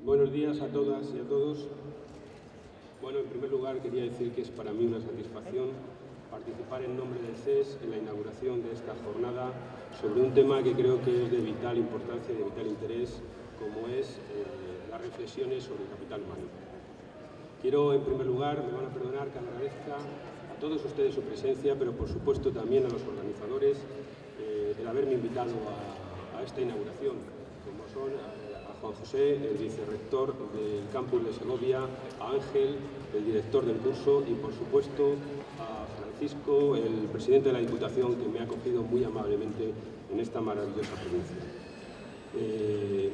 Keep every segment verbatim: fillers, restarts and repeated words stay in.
Buenos días a todas y a todos. Bueno, en primer lugar quería decir que es para mí una satisfacción participar en nombre del C E S en la inauguración de esta jornada sobre un tema que creo que es de vital importancia y de vital interés, como es eh, las reflexiones sobre el capital humano. Quiero, en primer lugar, me van a perdonar que agradezca a todos ustedes su presencia, pero por supuesto también a los organizadores eh, el haberme invitado a, a esta inauguración, como son a, a Juan José, el vicerrector del campus de Segovia, a Ángel, el director del curso, y por supuesto a Francisco, el presidente de la Diputación, que me ha acogido muy amablemente en esta maravillosa provincia. Eh,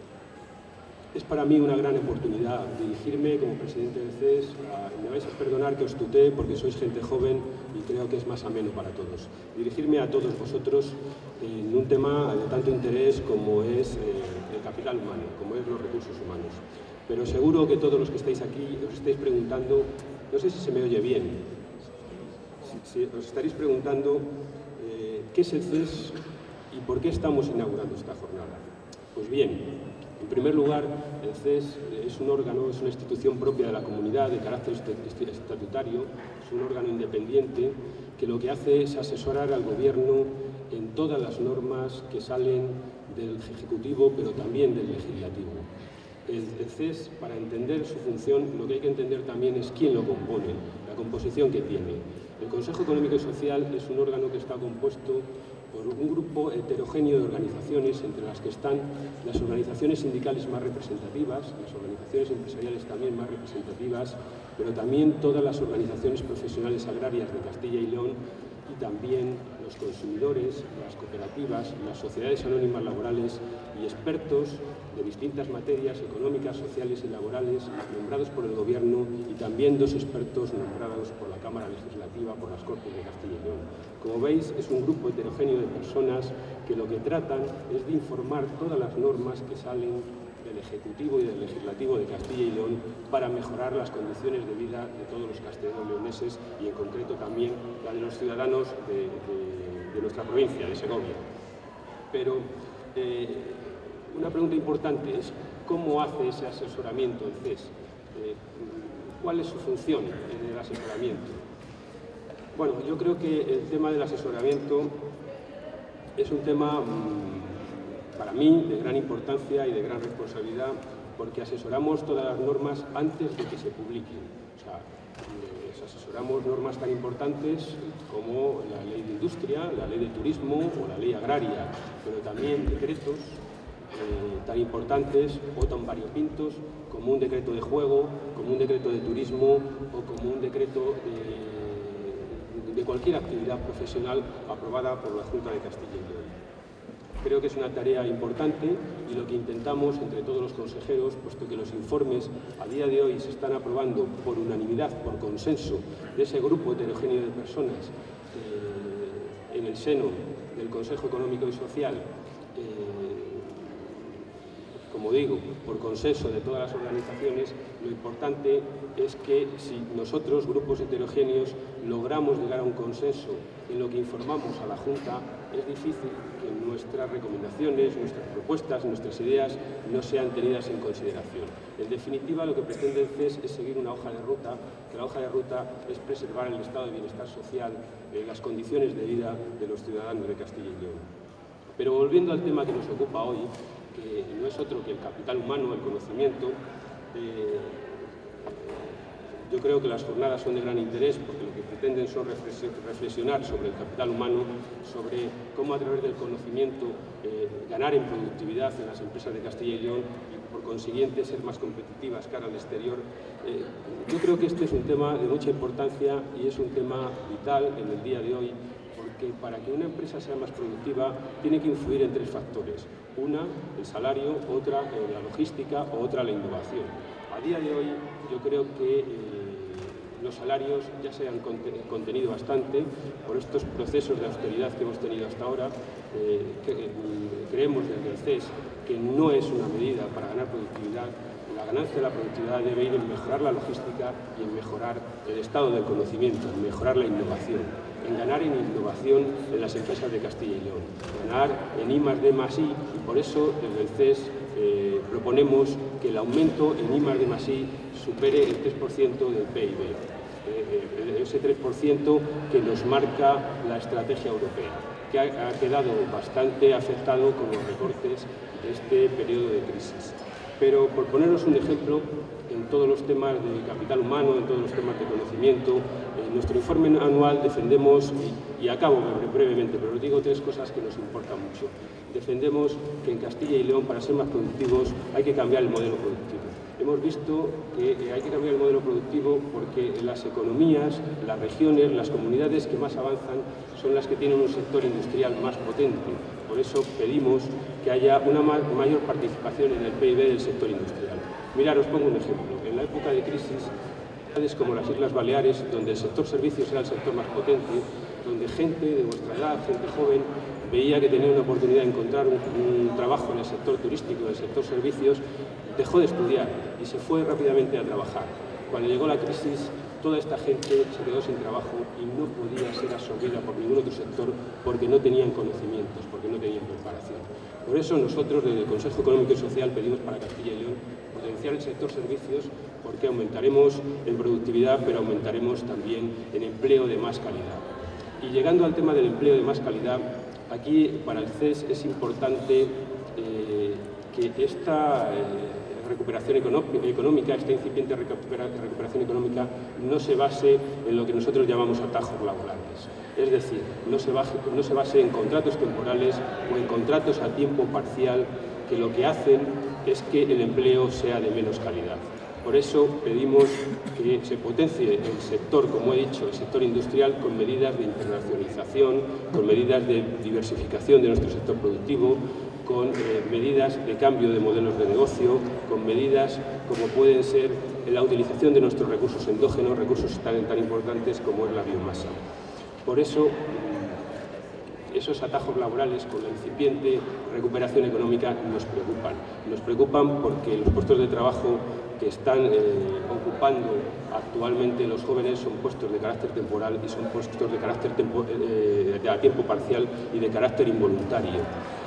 Es para mí una gran oportunidad dirigirme como presidente del C E S. A, me vais a perdonar que os tutee porque sois gente joven y creo que es más ameno para todos. Dirigirme a todos vosotros en un tema de tanto interés como es eh, el capital humano, como es los recursos humanos. Pero seguro que todos los que estáis aquí os estáis preguntando, no sé si se me oye bien, si, si os estaréis preguntando eh, qué es el C E S y por qué estamos inaugurando esta jornada. Pues bien, en primer lugar, el C E S es un órgano, es una institución propia de la comunidad de carácter estatutario, es un órgano independiente que lo que hace es asesorar al Gobierno en todas las normas que salen del Ejecutivo, pero también del Legislativo. El, el C E S, para entender su función, lo que hay que entender también es quién lo compone, la composición que tiene. El Consejo Económico y Social es un órgano que está compuesto por un grupo heterogéneo de organizaciones, entre las que están las organizaciones sindicales más representativas, las organizaciones empresariales también más representativas, pero también todas las organizaciones profesionales agrarias de Castilla y León, y también los consumidores, las cooperativas, las sociedades anónimas laborales y expertos de distintas materias económicas, sociales y laborales nombrados por el Gobierno, y también dos expertos nombrados por la Cámara Legislativa, por las Cortes de Castilla y León. Como veis, es un grupo heterogéneo de personas que lo que tratan es de informar todas las normas que salen del Ejecutivo y del Legislativo de Castilla y León para mejorar las condiciones de vida de todos los castellano-leoneses y en concreto también la de los ciudadanos de, de, de nuestra provincia, de Segovia. Pero eh, una pregunta importante es ¿cómo hace ese asesoramiento el C E S? Eh, ¿Cuál es su función en el asesoramiento? Bueno, yo creo que el tema del asesoramiento es un tema mmm, para mí de gran importancia y de gran responsabilidad, porque asesoramos todas las normas antes de que se publiquen. O sea, les asesoramos normas tan importantes como la ley de industria, la ley de turismo o la ley agraria, pero también decretos eh, tan importantes o tan variopintos como un decreto de juego, como un decreto de turismo o como un decreto de, de cualquier actividad profesional aprobada por la Junta de Castilla y León. Creo que es una tarea importante y lo que intentamos entre todos los consejeros, puesto que los informes a día de hoy se están aprobando por unanimidad, por consenso de ese grupo heterogéneo de personas eh, en el seno del Consejo Económico y Social, eh, como digo, por consenso de todas las organizaciones, lo importante es que si nosotros, grupos heterogéneos, logramos llegar a un consenso en lo que informamos a la Junta, es difícil que nuestras recomendaciones, nuestras propuestas, nuestras ideas no sean tenidas en consideración. En definitiva, lo que pretende el C E S es seguir una hoja de ruta, que la hoja de ruta es preservar el estado de bienestar social, eh, las condiciones de vida de los ciudadanos de Castilla y León. Pero volviendo al tema que nos ocupa hoy, que no es otro que el capital humano, el conocimiento, eh, yo creo que las jornadas son de gran interés porque lo que pretenden son reflexionar sobre el capital humano, sobre cómo a través del conocimiento eh, ganar en productividad en las empresas de Castilla y León y por consiguiente ser más competitivas cara al exterior. Eh, yo creo que este es un tema de mucha importancia y es un tema vital en el día de hoy, porque para que una empresa sea más productiva tiene que influir en tres factores. Una, el salario, otra, eh, la logística o otra, la innovación. A día de hoy yo creo que eh, los salarios ya se han contenido bastante por estos procesos de austeridad que hemos tenido hasta ahora. Eh, que, eh, creemos desde el C E S que no es una medida para ganar productividad. La ganancia de la productividad debe ir en mejorar la logística y en mejorar el estado del conocimiento, en mejorar la innovación, en ganar en innovación en las empresas de Castilla y León, ganar en I más D más I, y por eso desde el C E S eh, proponemos proponemos que el aumento en I más D más I supere el tres por ciento del P I B, eh, ese tres por ciento que nos marca la estrategia europea, que ha, ha quedado bastante afectado con los recortes de este periodo de crisis. Pero, por poneros un ejemplo, en todos los temas de capital humano, en todos los temas de conocimiento, en nuestro informe anual defendemos, y, y acabo brevemente, pero os digo tres cosas que nos importan mucho. Defendemos que en Castilla y León, para ser más productivos, hay que cambiar el modelo productivo. Hemos visto que hay que cambiar el modelo productivo porque las economías, las regiones, las comunidades que más avanzan son las que tienen un sector industrial más potente. Por eso pedimos que haya una mayor participación en el P I B del sector industrial. Mirad, os pongo un ejemplo. En la época de crisis, como las Islas Baleares, donde el sector servicios era el sector más potente, donde gente de vuestra edad, gente joven, veía que tenía una oportunidad de encontrar un, un trabajo en el sector turístico, en el sector servicios, dejó de estudiar y se fue rápidamente a trabajar. Cuando llegó la crisis, toda esta gente se quedó sin trabajo y no podía ser absorbida por ningún otro sector porque no tenían conocimientos, porque no tenían preparación. Por eso nosotros, desde el Consejo Económico y Social, pedimos para Castilla y León potenciar el sector servicios porque aumentaremos en productividad, pero aumentaremos también en empleo de más calidad. Y llegando al tema del empleo de más calidad, aquí para el C E S es importante eh, que esta eh, recuperación económica, esta incipiente recuperación económica, no se base en lo que nosotros llamamos atajos laborales. Es decir, no se, base, no se base en contratos temporales o en contratos a tiempo parcial que lo que hacen es que el empleo sea de menos calidad. Por eso pedimos que se potencie el sector, como he dicho, el sector industrial, con medidas de internacionalización, con medidas de diversificación de nuestro sector productivo, con eh, medidas de cambio de modelos de negocio, con medidas como pueden ser la utilización de nuestros recursos endógenos, recursos tan, tan importantes como es la biomasa. Por eso, esos atajos laborales con la incipiente recuperación económica nos preocupan. Nos preocupan porque los puestos de trabajo que están eh, ocupando actualmente los jóvenes son puestos de carácter temporal y son puestos de carácter tempo, eh, de a tiempo parcial y de carácter involuntario.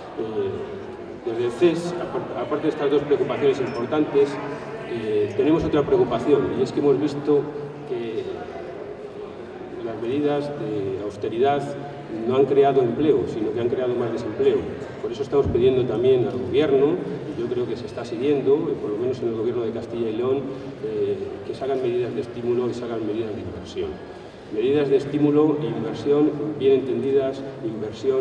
Eh, desde el C E S, aparte de estas dos preocupaciones importantes, eh, tenemos otra preocupación, y es que hemos visto que las medidas de austeridad no han creado empleo, sino que han creado más desempleo. Por eso estamos pidiendo también al Gobierno, y yo creo que se está siguiendo, por lo menos en el Gobierno de Castilla y León, eh, que se hagan medidas de estímulo y se hagan medidas de inversión. Medidas de estímulo e inversión, bien entendidas, inversión,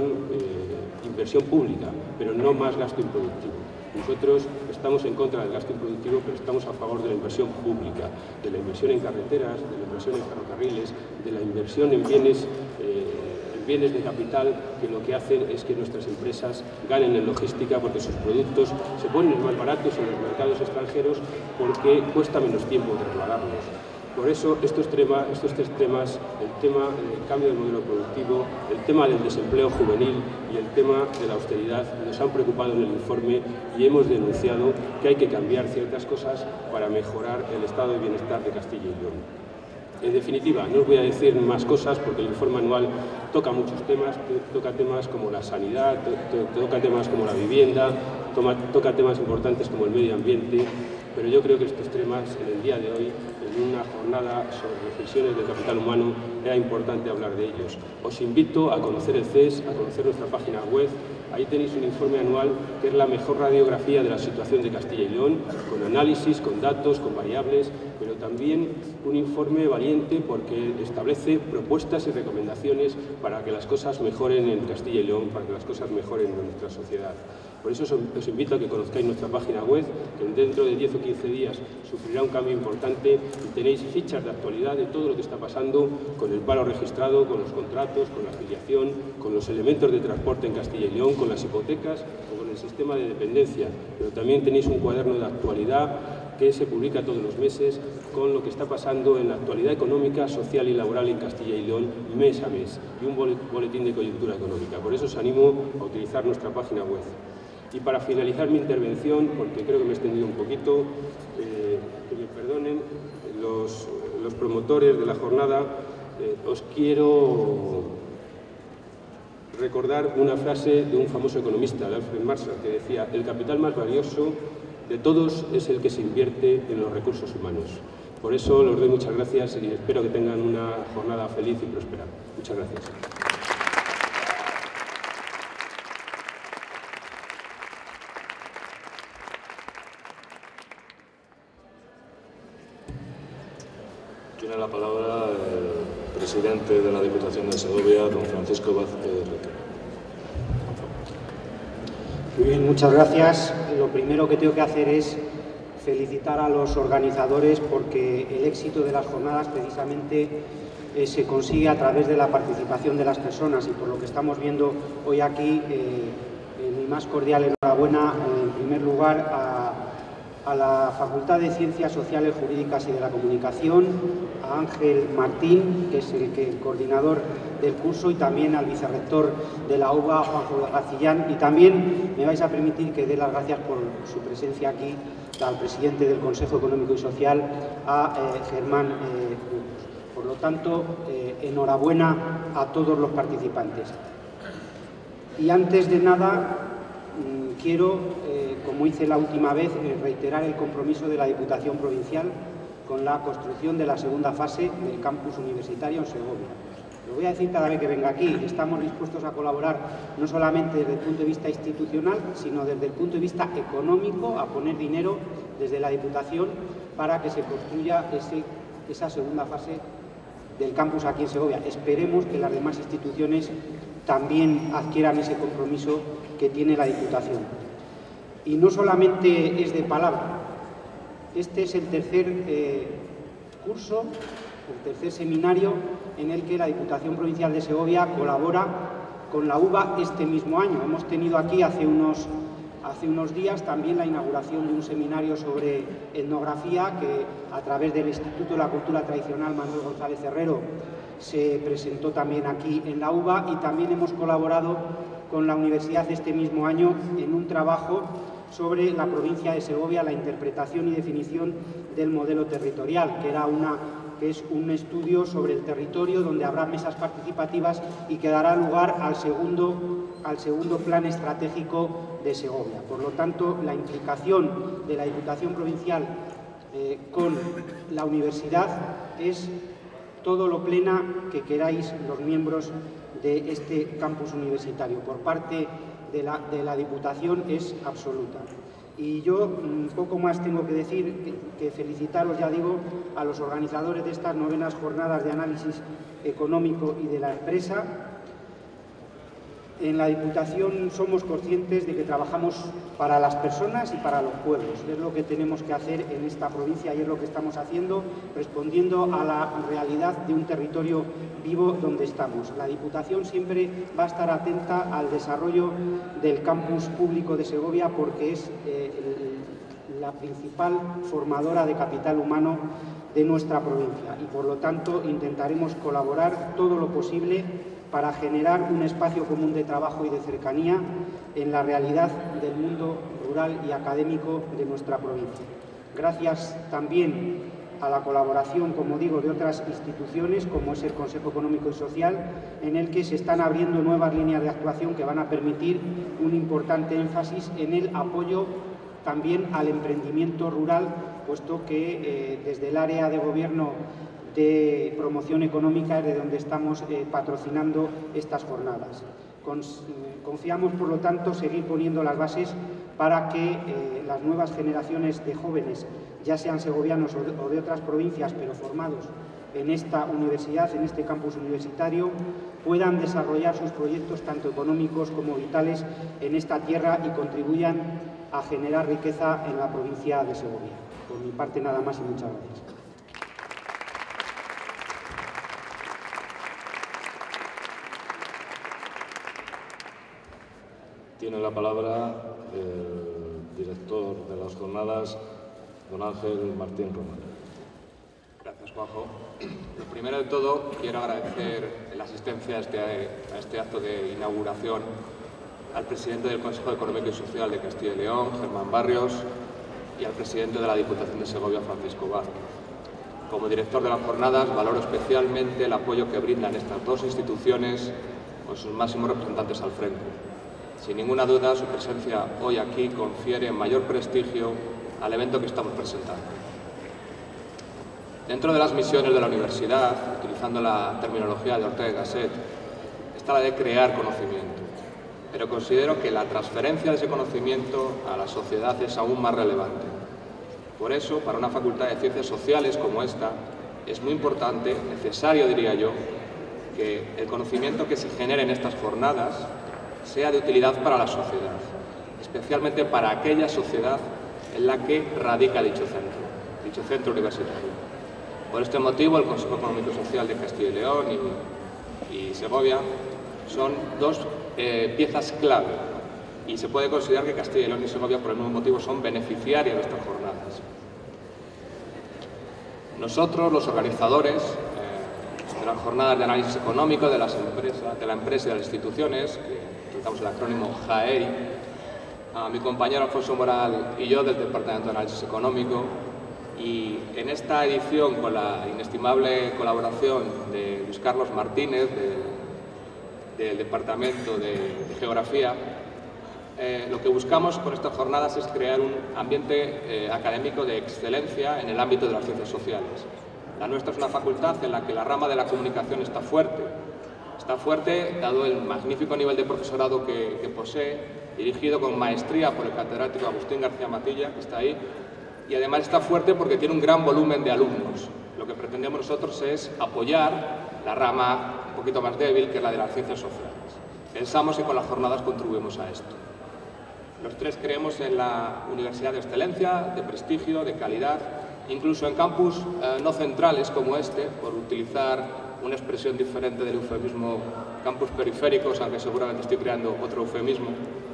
eh, inversión pública, pero no más gasto improductivo. Nosotros estamos en contra del gasto improductivo, pero estamos a favor de la inversión pública, de la inversión en carreteras, de la inversión en ferrocarriles, de la inversión en bienes, eh, en bienes de capital, que lo que hacen es que nuestras empresas ganen en logística porque sus productos se ponen más baratos en los mercados extranjeros porque cuesta menos tiempo trasladarlos. Por eso estos, tema, estos tres temas, el tema del cambio del modelo productivo, el tema del desempleo juvenil y el tema de la austeridad nos han preocupado en el informe y hemos denunciado que hay que cambiar ciertas cosas para mejorar el estado de bienestar de Castilla y León. En definitiva, no os voy a decir más cosas porque el informe anual toca muchos temas, toca temas como la sanidad, toca temas como la vivienda, toca temas importantes como el medio ambiente, pero yo creo que estos temas en el día de hoy, en una jornada sobre reflexiones del capital humano, era importante hablar de ellos. Os invito a conocer el C E S, a conocer nuestra página web. Ahí tenéis un informe anual que es la mejor radiografía de la situación de Castilla y León, con análisis, con datos, con variables, pero también un informe valiente porque establece propuestas y recomendaciones para que las cosas mejoren en Castilla y León, para que las cosas mejoren en nuestra sociedad. Por eso os invito a que conozcáis nuestra página web, que dentro de diez o quince días sufrirá un cambio importante y tenéis fichas de actualidad de todo lo que está pasando con el paro registrado, con los contratos, con la afiliación, con los elementos de transporte en Castilla y León, con las hipotecas o con el sistema de dependencia. Pero también tenéis un cuaderno de actualidad que se publica todos los meses con lo que está pasando en la actualidad económica, social y laboral en Castilla y León mes a mes y un boletín de coyuntura económica. Por eso os animo a utilizar nuestra página web. Y para finalizar mi intervención, porque creo que me he extendido un poquito, eh, que me perdonen los, los promotores de la jornada, eh, os quiero recordar una frase de un famoso economista, de Alfred Marshall, que decía: el capital más valioso de todos es el que se invierte en los recursos humanos. Por eso les doy muchas gracias y espero que tengan una jornada feliz y próspera. Muchas gracias. Tiene la palabra el presidente de la Diputación de Segovia, don Francisco Vázquez Requena. Muy bien, muchas gracias. Lo primero que tengo que hacer es felicitar a los organizadores porque el éxito de las jornadas precisamente eh, se consigue a través de la participación de las personas y por lo que estamos viendo hoy aquí, eh, eh, mi más cordial enhorabuena eh, en primer lugar a, a la Facultad de Ciencias Sociales, Jurídicas y de la Comunicación, a Ángel Martín, que es el, que, el coordinador del curso, y también al vicerrector de la U B A, Juanjo Garcillán, y también me vais a permitir que dé las gracias por su presencia aquí al presidente del Consejo Económico y Social, a eh, Germán eh, Burgos. Por lo tanto, eh, enhorabuena a todos los participantes. Y antes de nada, mmm, quiero, eh, como hice la última vez, eh, reiterar el compromiso de la Diputación Provincial con la construcción de la segunda fase del campus universitario en Segovia. Lo voy a decir cada vez que venga aquí, estamos dispuestos a colaborar no solamente desde el punto de vista institucional, sino desde el punto de vista económico, a poner dinero desde la Diputación para que se construya ese, esa segunda fase del campus aquí en Segovia. Esperemos que las demás instituciones también adquieran ese compromiso que tiene la Diputación. Y no solamente es de palabra, este es el tercer eh, curso, el tercer seminario en el que la Diputación Provincial de Segovia colabora con la U B A este mismo año. Hemos tenido aquí hace unos, hace unos días también la inauguración de un seminario sobre etnografía que a través del Instituto de la Cultura Tradicional Manuel González Herrero se presentó también aquí en la U B A, y también hemos colaborado con la Universidad este mismo año en un trabajo sobre la provincia de Segovia, la interpretación y definición del modelo territorial, que era una que es un estudio sobre el territorio donde habrá mesas participativas y que dará lugar al segundo, al segundo plan estratégico de Segovia. Por lo tanto, la implicación de la Diputación Provincial eh, con la universidad es todo lo plena que queráis los miembros de este campus universitario. Por parte de la, de la Diputación es absoluta. Y yo un poco más tengo que decir, que, que felicitaros, ya digo, a los organizadores de estas novenas jornadas de análisis económico y de la empresa. En la Diputación somos conscientes de que trabajamos para las personas y para los pueblos. Es lo que tenemos que hacer en esta provincia y es lo que estamos haciendo, respondiendo a la realidad de un territorio vivo donde estamos. La Diputación siempre va a estar atenta al desarrollo del campus público de Segovia porque es eh, el, la principal formadora de capital humano de nuestra provincia y por lo tanto intentaremos colaborar todo lo posible para generar un espacio común de trabajo y de cercanía en la realidad del mundo rural y académico de nuestra provincia. Gracias también a la colaboración, como digo, de otras instituciones, como es el Consejo Económico y Social, en el que se están abriendo nuevas líneas de actuación que van a permitir un importante énfasis en el apoyo también al emprendimiento rural, puesto que eh, desde el área de gobierno de promoción económica es de donde estamos eh, patrocinando estas jornadas. Confiamos, por lo tanto, seguir poniendo las bases para que eh, las nuevas generaciones de jóvenes, ya sean segovianos o de, o de otras provincias, pero formados en esta universidad, en este campus universitario, puedan desarrollar sus proyectos tanto económicos como vitales en esta tierra y contribuyan a generar riqueza en la provincia de Segovia. Por mi parte, nada más y muchas gracias. Tiene la palabra el director de las jornadas, don Ángel Martín Román. Gracias, Juanjo. Lo primero de todo, quiero agradecer la asistencia a este, a este acto de inauguración al presidente del Consejo Económico y Social de Castilla y León, Germán Barrios, y al presidente de la Diputación de Segovia, Francisco Vázquez. Como director de las jornadas, valoro especialmente el apoyo que brindan estas dos instituciones con sus máximos representantes al frente. Sin ninguna duda, su presencia hoy aquí confiere mayor prestigio al evento que estamos presentando. Dentro de las misiones de la universidad, utilizando la terminología de Ortega y Gasset, está la de crear conocimiento, pero considero que la transferencia de ese conocimiento a la sociedad es aún más relevante. Por eso, para una facultad de ciencias sociales como esta, es muy importante, necesario diría yo, que el conocimiento que se genere en estas jornadas sea de utilidad para la sociedad, especialmente para aquella sociedad en la que radica dicho centro, dicho centro universitario. Por este motivo, el Consejo Económico y Social de Castilla y León y, y Segovia son dos eh, piezas clave, y se puede considerar que Castilla y León y Segovia, por el mismo motivo, son beneficiarias de estas jornadas. Nosotros, los organizadores eh, de las jornadas de análisis económico de las empresas, de la empresa y de las instituciones, que utilizamos el acrónimo J A E I, a mi compañero Alfonso Moral y yo del Departamento de Análisis Económico, y en esta edición, con la inestimable colaboración de Luis Carlos Martínez, de, del Departamento de, de Geografía, eh, lo que buscamos con estas jornadas es crear un ambiente eh, académico de excelencia en el ámbito de las ciencias sociales. La nuestra es una facultad en la que la rama de la comunicación está fuerte. Está fuerte, dado el magnífico nivel de profesorado que, que posee, dirigido con maestría por el catedrático Agustín García Matilla, que está ahí, y además está fuerte porque tiene un gran volumen de alumnos. Lo que pretendemos nosotros es apoyar la rama un poquito más débil, que es la de las ciencias sociales. Pensamos que con las jornadas contribuimos a esto. Los tres creemos en la universidad de excelencia, de prestigio, de calidad, incluso en campus eh, no centrales como este, por utilizar una expresión diferente del eufemismo campus periféricos, aunque seguramente estoy creando otro eufemismo.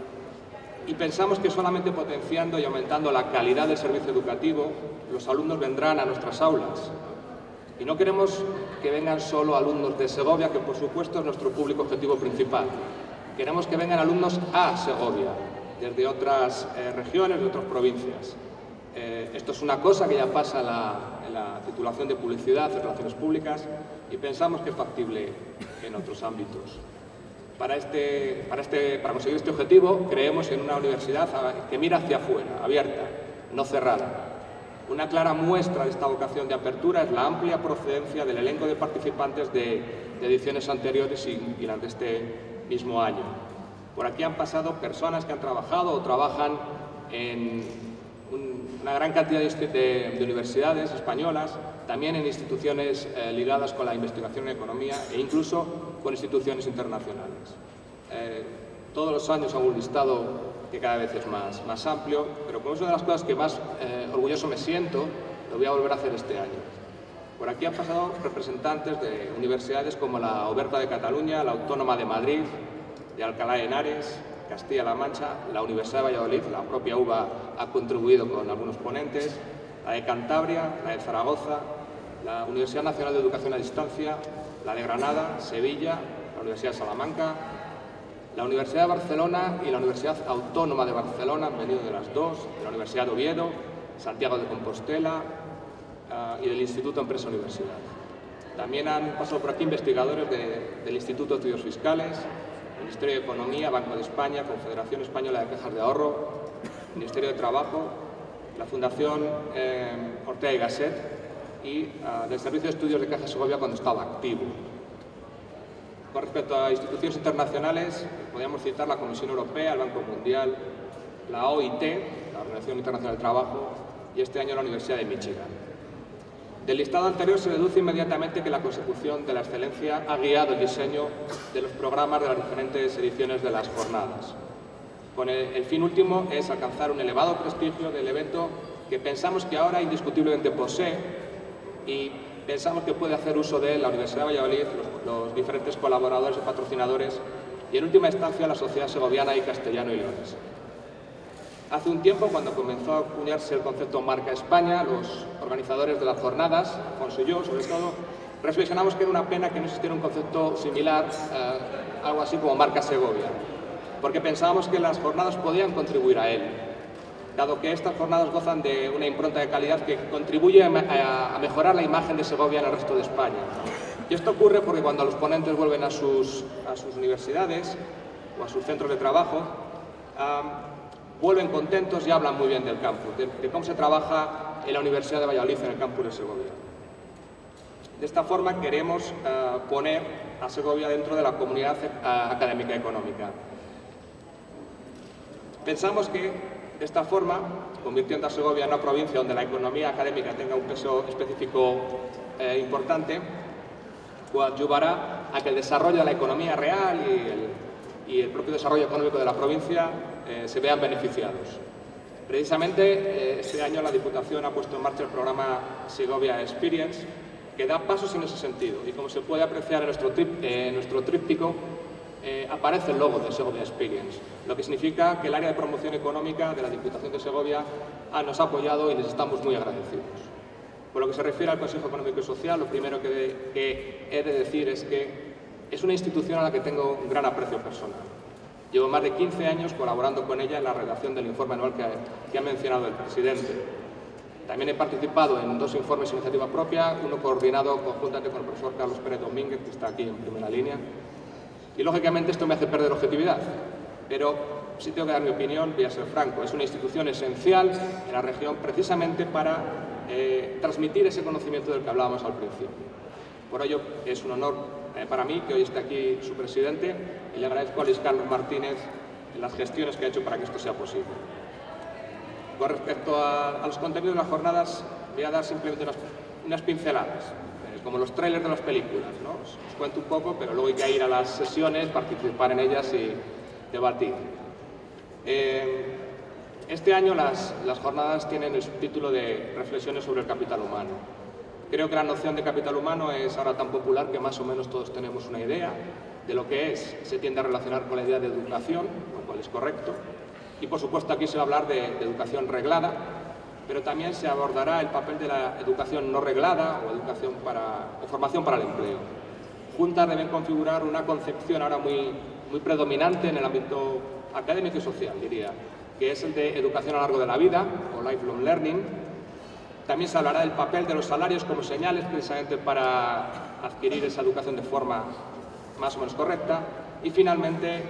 Y pensamos que solamente potenciando y aumentando la calidad del servicio educativo, los alumnos vendrán a nuestras aulas. Y no queremos que vengan solo alumnos de Segovia, que por supuesto es nuestro público objetivo principal. Queremos que vengan alumnos a Segovia, desde otras eh, regiones, de otras provincias. Eh, esto es una cosa que ya pasa en la, en la titulación de publicidad, de relaciones públicas, y pensamos que es factible en otros ámbitos. Para, este, para, este, para conseguir este objetivo, creemos en una universidad que mira hacia afuera, abierta, no cerrada. Una clara muestra de esta vocación de apertura es la amplia procedencia del elenco de participantes de, de ediciones anteriores y, y las de este mismo año. Por aquí han pasado personas que han trabajado o trabajan en un, una gran cantidad de, de, de universidades españolas, también en instituciones eh, ligadas con la investigación en economía e incluso con instituciones internacionales. Eh, todos los años hago un listado que cada vez es más, más amplio, pero como es una de las cosas que más eh, orgulloso me siento, lo voy a volver a hacer este año. Por aquí han pasado representantes de universidades como la Oberta de Cataluña, la Autónoma de Madrid, de Alcalá de Henares, Castilla-La Mancha, la Universidad de Valladolid, la propia U B A ha contribuido con algunos ponentes, la de Cantabria, la de Zaragoza, la Universidad Nacional de Educación a Distancia, la de Granada, Sevilla, la Universidad de Salamanca, la Universidad de Barcelona y la Universidad Autónoma de Barcelona, han venido de las dos, de la Universidad de Oviedo, Santiago de Compostela uh, y del Instituto Empresa Universidad. También han pasado por aquí investigadores de, del Instituto de Estudios Fiscales, Ministerio de Economía, Banco de España, Confederación Española de Cajas de Ahorro, Ministerio de Trabajo, la Fundación eh, Ortega y Gasset y uh, del Servicio de Estudios de Caja Segovia cuando estaba activo. Con respecto a instituciones internacionales, podríamos citar la Comisión Europea, el Banco Mundial, la O I T, la Organización Internacional del Trabajo, y este año la Universidad de Michigan. Del listado anterior se deduce inmediatamente que la consecución de la excelencia ha guiado el diseño de los programas de las diferentes ediciones de las jornadas. Con el, el fin último es alcanzar un elevado prestigio del evento que pensamos que ahora indiscutiblemente posee y pensamos que puede hacer uso de la Universidad de Valladolid, los, los diferentes colaboradores y patrocinadores y en última instancia la sociedad segoviana y castellano y leonesa. Hace un tiempo, cuando comenzó a acuñarse el concepto Marca España, los organizadores de las jornadas, Alfonso y yo sobre todo, reflexionamos que era una pena que no existiera un concepto similar, eh, algo así como Marca Segovia, porque pensábamos que las jornadas podían contribuir a él, dado que estas jornadas gozan de una impronta de calidad que contribuye a, a mejorar la imagen de Segovia en el resto de España. Y esto ocurre porque cuando los ponentes vuelven a sus, a sus universidades o a sus centros de trabajo, um, vuelven contentos y hablan muy bien del campus, de, de cómo se trabaja en la Universidad de Valladolid, en el campus de Segovia. De esta forma queremos uh, poner a Segovia dentro de la comunidad uh, académica económica. Pensamos que de esta forma, convirtiendo a Segovia en una provincia donde la economía académica tenga un peso específico eh, importante, coadyuvará a que el desarrollo de la economía real y el, y el propio desarrollo económico de la provincia eh, se vean beneficiados. Precisamente eh, este año la Diputación ha puesto en marcha el programa Segovia Experience, que da pasos en ese sentido, y como se puede apreciar en nuestro, trip, eh, nuestro tríptico, eh, aparece el logo de Segovia Experience, lo que significa que el área de promoción económica de la Diputación de Segovia ah, nos ha apoyado y les estamos muy agradecidos. Por lo que se refiere al Consejo Económico y Social, lo primero que, de, que he de decir es que es una institución a la que tengo un gran aprecio personal. Llevo más de quince años colaborando con ella en la redacción del informe anual que, que ha mencionado el presidente. También he participado en dos informes de iniciativa propia, uno coordinado conjuntamente con el profesor Carlos Pérez Domínguez, que está aquí en primera línea. Y lógicamente esto me hace perder objetividad, pero si tengo que dar mi opinión, voy a ser franco, es una institución esencial en la región precisamente para eh, transmitir ese conocimiento del que hablábamos al principio. Por ello es un honor eh, para mí que hoy esté aquí su presidente y le agradezco a Luis Carlos Martínez las gestiones que ha hecho para que esto sea posible. Con respecto a, a los contenidos de las jornadas, voy a dar simplemente unas, unas pinceladas, eh, como los trailers de las películas, ¿no? Os, os cuento un poco, pero luego hay que ir a las sesiones, participar en ellas y debatir. Eh, este año las, las jornadas tienen el subtítulo de Reflexiones sobre el capital humano. Creo que la noción de capital humano es ahora tan popular que más o menos todos tenemos una idea de lo que es. Se tiende a relacionar con la idea de educación, lo cual es correcto. Y por supuesto aquí se va a hablar de, de educación reglada, pero también se abordará el papel de la educación no reglada o, educación para, o formación para el empleo. Juntas deben configurar una concepción ahora muy, muy predominante en el ámbito académico y social, diría, que es el de educación a lo largo de la vida o lifelong learning. También se hablará del papel de los salarios como señales precisamente para adquirir esa educación de forma más o menos correcta. Y finalmente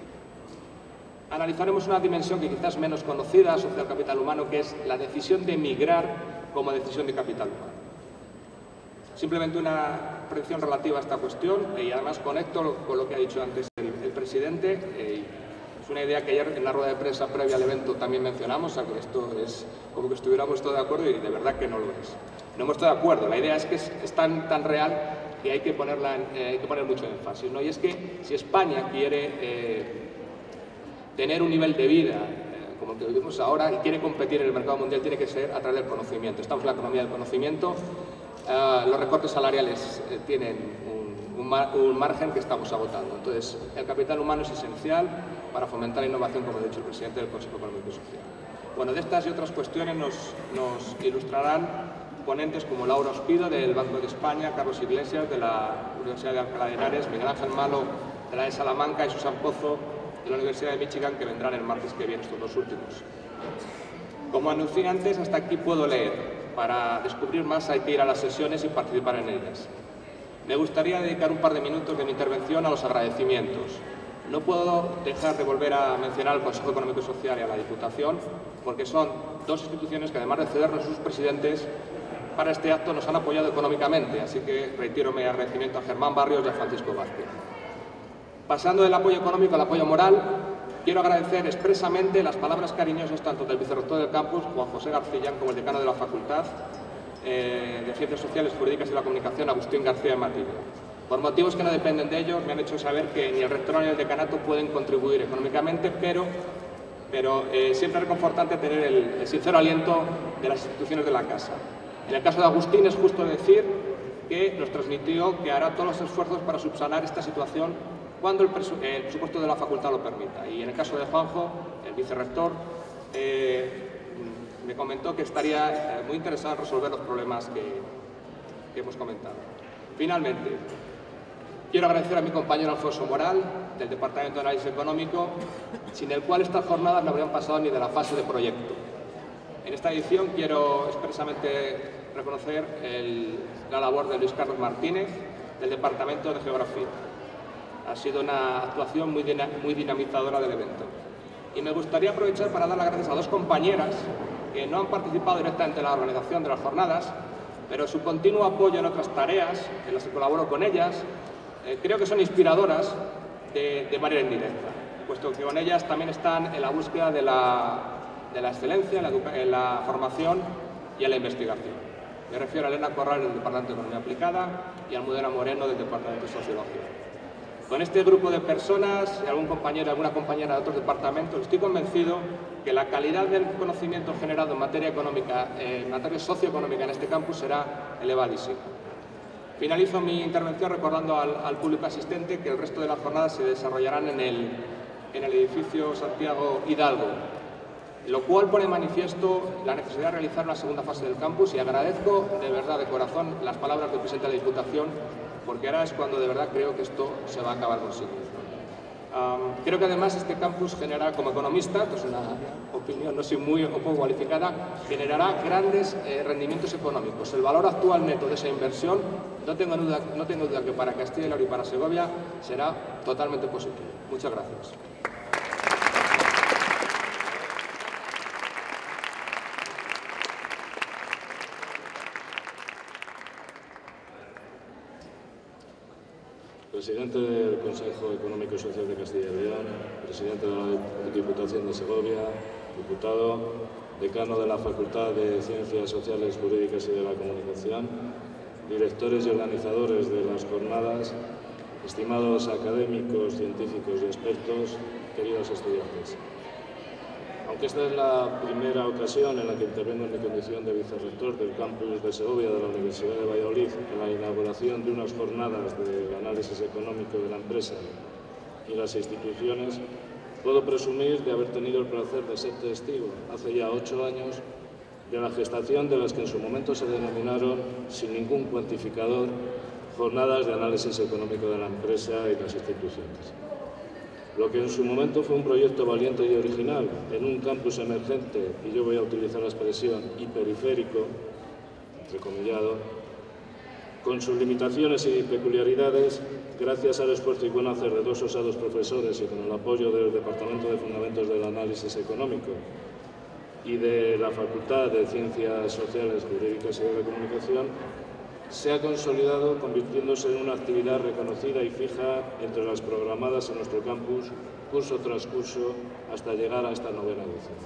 analizaremos una dimensión que quizás menos conocida asociada al capital humano, que es la decisión de emigrar como decisión de capital humano. Simplemente una precisión relativa a esta cuestión, y además conecto con lo que ha dicho antes el, el presidente. Eh, es una idea que ayer en la rueda de prensa previa al evento también mencionamos, o sea que esto es como que estuviéramos todos de acuerdo y de verdad que no lo es. No hemos estado de acuerdo, la idea es que es, es tan, tan real que hay que, ponerla en, eh, hay que poner mucho énfasis, ¿no? Y es que si España quiere eh, tener un nivel de vida eh, como el que vivimos ahora y quiere competir en el mercado mundial, tiene que ser a través del conocimiento. Estamos en la economía del conocimiento, uh, los recortes salariales eh, tienen un, un, mar, un margen que estamos agotando. Entonces, el capital humano es esencial para fomentar la innovación, como ha dicho el presidente del Consejo Económico y Social. Bueno, de estas y otras cuestiones nos, nos ilustrarán ponentes como Laura Ospido, del Banco de España, Carlos Iglesias, de la Universidad de Alcalá de Henares, Miguel Ángel Malo, de la de Salamanca, y Susan Pozo, de la Universidad de Michigan, que vendrán el martes que viene, estos dos últimos. Como anuncié antes, hasta aquí puedo leer. Para descubrir más hay que ir a las sesiones y participar en ellas. Me gustaría dedicar un par de minutos de mi intervención a los agradecimientos. No puedo dejar de volver a mencionar al Consejo Económico y Social y a la Diputación, porque son dos instituciones que, además de cedernos sus presidentes, para este acto nos han apoyado económicamente, así que reitero mi agradecimiento a Germán Barrios y a Francisco Vázquez. Pasando del apoyo económico al apoyo moral, quiero agradecer expresamente las palabras cariñosas tanto del vicerrector del campus, Juan José Garcillán, como el decano de la Facultad eh, de Ciencias Sociales, Jurídicas y la Comunicación, Agustín García de Matillo. Por motivos que no dependen de ellos, me han hecho saber que ni el rectorado ni el decanato pueden contribuir económicamente, pero, pero eh, siempre es reconfortante tener el, el sincero aliento de las instituciones de la casa. En el caso de Agustín es justo decir que nos transmitió que hará todos los esfuerzos para subsanar esta situación cuando el, presu el presupuesto de la facultad lo permita. Y en el caso de Juanjo, el vicerrector, eh, me comentó que estaría eh, muy interesado en resolver los problemas que, que hemos comentado. Finalmente, quiero agradecer a mi compañero Alfonso Moral, del Departamento de Análisis Económico, sin el cual estas jornadas no habrían pasado ni de la fase de proyecto. En esta edición quiero expresamente reconocer el, la labor de Luis Carlos Martínez, del Departamento de Geografía. Ha sido una actuación muy, muy dinamizadora del evento. y me gustaría aprovechar para dar las gracias a dos compañeras que no han participado directamente en la organización de las jornadas, pero su continuo apoyo en otras tareas, en las que colaboro con ellas, eh, creo que son inspiradoras de, de manera indirecta, puesto que con ellas también están en la búsqueda de la, de la excelencia, en la, en la formación y en la investigación. Me refiero a Elena Corral del Departamento de Economía Aplicada y a Almudena Moreno del Departamento de Sociología. Con este grupo de personas y algún compañero, alguna compañera de otros departamentos, estoy convencido que la calidad del conocimiento generado en materia económica, en materia socioeconómica en este campus será elevadísimo. Finalizo mi intervención recordando al, al público asistente que el resto de las jornadas se desarrollarán en el, en el edificio Santiago Hidalgo, lo cual pone en manifiesto la necesidad de realizar una segunda fase del campus, y agradezco de verdad, de corazón, las palabras del presidente de la Diputación, porque ahora es cuando de verdad creo que esto se va a acabar consiguiendo. Um, creo que además este campus generará, como economista, esto es una opinión no soy muy o poco cualificada, generará grandes eh, rendimientos económicos. El valor actual neto de esa inversión, no tengo duda, no tengo duda que para Castilla y León y para Segovia será totalmente positivo. Muchas gracias. Presidente del Consejo Económico y Social de Castilla y León, presidente de la Diputación de Segovia, diputado, decano de la Facultad de Ciencias Sociales, Jurídicas y de la Comunicación, directores y organizadores de las jornadas, estimados académicos, científicos y expertos, queridos estudiantes. Aunque esta es la primera ocasión en la que intervengo en mi condición de vicerrector del campus de Segovia de la Universidad de Valladolid en la inauguración de unas jornadas de análisis económico de la empresa y las instituciones, puedo presumir de haber tenido el placer de ser testigo, hace ya ocho años, de la gestación de las que en su momento se denominaron, sin ningún cuantificador, jornadas de análisis económico de la empresa y las instituciones. Lo que en su momento fue un proyecto valiente y original en un campus emergente, y yo voy a utilizar la expresión hiperiférico, entrecomillado, con sus limitaciones y peculiaridades, gracias al esfuerzo y buen hacer de dos osados profesores y con el apoyo del Departamento de Fundamentos del Análisis Económico y de la Facultad de Ciencias Sociales, Jurídicas y de la Comunicación, se ha consolidado convirtiéndose en una actividad reconocida y fija entre las programadas en nuestro campus, curso tras curso, hasta llegar a esta novena edición.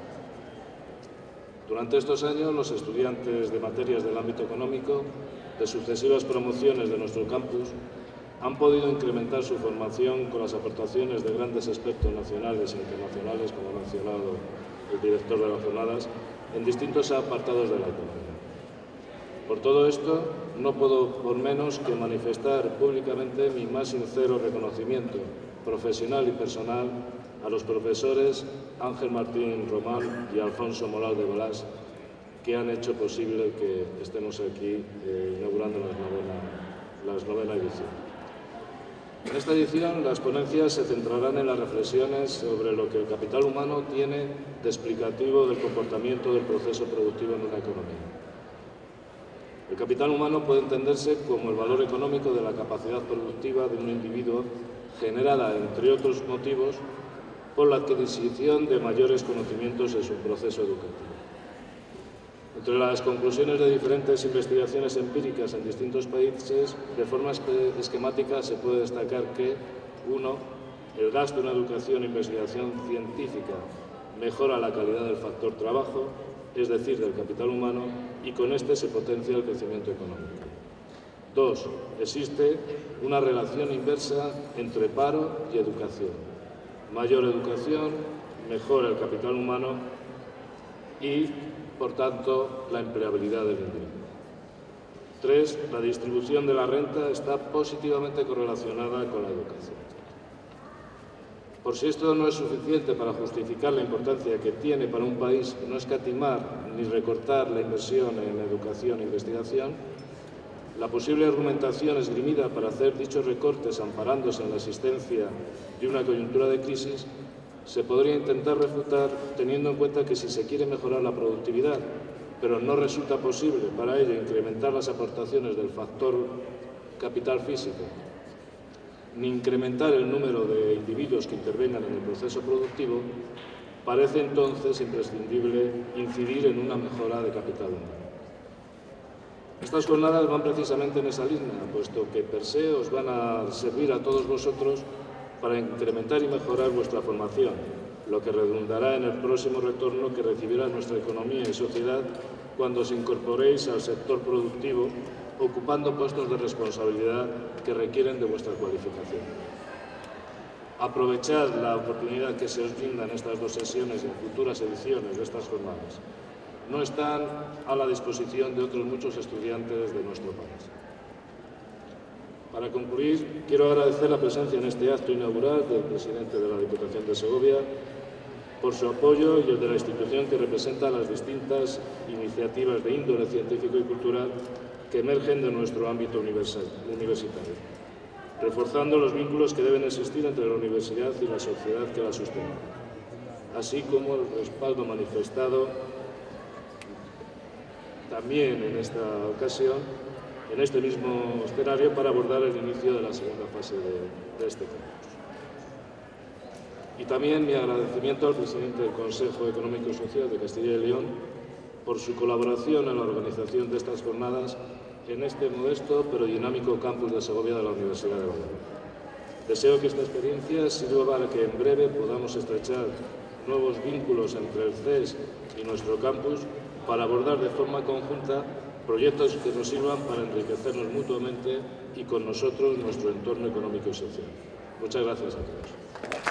Durante estos años, los estudiantes de materias del ámbito económico de sucesivas promociones de nuestro campus han podido incrementar su formación con las aportaciones de grandes expertos nacionales e internacionales, como ha mencionado el director de las jornadas, en distintos apartados de la economía. Por todo esto, no puedo por menos que manifestar públicamente mi más sincero reconocimiento profesional y personal a los profesores Ángel Martín Román y Alfonso Moral de Balás, que han hecho posible que estemos aquí eh, inaugurando la novena, las novena edición. En esta edición, las ponencias se centrarán en las reflexiones sobre lo que el capital humano tiene de explicativo del comportamiento del proceso productivo en una economía. El capital humano puede entenderse como el valor económico de la capacidad productiva de un individuo generada, entre otros motivos, por la adquisición de mayores conocimientos en su proceso educativo. Entre las conclusiones de diferentes investigaciones empíricas en distintos países, de forma esquemática se puede destacar que, uno, el gasto en educación e investigación científica mejora la calidad del factor trabajo, es decir, del capital humano, y con este se potencia el crecimiento económico. Dos, existe una relación inversa entre paro y educación. Mayor educación mejora el capital humano y, por tanto, la empleabilidad del individuo. Tres, la distribución de la renta está positivamente correlacionada con la educación. Por si esto no es suficiente para justificar la importancia que tiene para un país no escatimar ni recortar la inversión en educación e investigación, la posible argumentación esgrimida para hacer dichos recortes amparándose en la existencia de una coyuntura de crisis se podría intentar refutar teniendo en cuenta que si se quiere mejorar la productividad, pero no resulta posible para ello incrementar las aportaciones del factor capital físico, ni incrementar el número de individuos que intervengan en el proceso productivo, parece entonces imprescindible incidir en una mejora de capital humano. Estas jornadas van precisamente en esa línea, puesto que per se os van a servir a todos vosotros para incrementar y mejorar vuestra formación, lo que redundará en el próximo retorno que recibirá nuestra economía y sociedad cuando os incorporéis al sector productivo, ocupando puestos de responsabilidad que requieren de vuestra cualificación. Aprovechad la oportunidad que se os brinda en estas dos sesiones y en futuras ediciones de estas jornadas. No están a la disposición de otros muchos estudiantes de nuestro país. Para concluir, quiero agradecer la presencia en este acto inaugural del presidente de la Diputación de Segovia por su apoyo y el de la institución que representa las distintas iniciativas de índole científico y cultural que emergen de nuestro ámbito universitario, reforzando los vínculos que deben existir entre la universidad y la sociedad que la sostiene, así como el respaldo manifestado también en esta ocasión, en este mismo escenario, para abordar el inicio de la segunda fase de, de este campus. Y también mi agradecimiento al presidente del Consejo Económico y Social de Castilla y León por su colaboración en la organización de estas jornadas en este modesto pero dinámico campus de Segovia de la Universidad de Valladolid. Deseo que esta experiencia sirva para que en breve podamos estrechar nuevos vínculos entre el C E S y nuestro campus para abordar de forma conjunta proyectos que nos sirvan para enriquecernos mutuamente y con nosotros nuestro entorno económico y social. Muchas gracias a todos.